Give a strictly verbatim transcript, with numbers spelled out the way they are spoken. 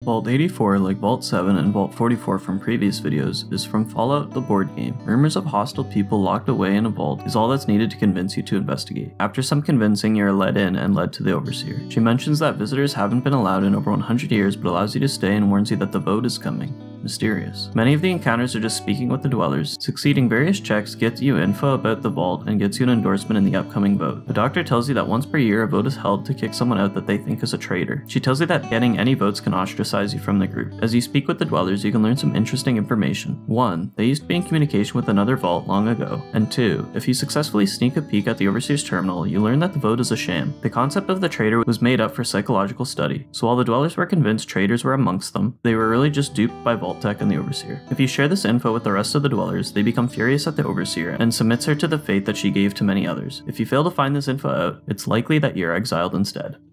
Vault eighty-four, like Vault seven and Vault forty-four from previous videos, is from Fallout the board game. Rumors of hostile people locked away in a vault is all that's needed to convince you to investigate. After some convincing, you are let in and led to the Overseer. She mentions that visitors haven't been allowed in over one hundred years but allows you to stay and warns you that the vote is coming. Mysterious. Many of the encounters are just speaking with the dwellers. Succeeding various checks gets you info about the vault and gets you an endorsement in the upcoming vote. The doctor tells you that once per year a vote is held to kick someone out that they think is a traitor. She tells you that getting any votes can ostracize you from the group. As you speak with the dwellers, you can learn some interesting information. one. They used to be in communication with another vault long ago. And two. If you successfully sneak a peek at the Overseer's terminal, you learn that the vote is a sham. The concept of the traitor was made up for psychological study. So while the dwellers were convinced traitors were amongst them, they were really just duped by Vault-Tec and the Overseer. If you share this info with the rest of the dwellers, they become furious at the Overseer and submits her to the fate that she gave to many others. If you fail to find this info out, it's likely that you're exiled instead.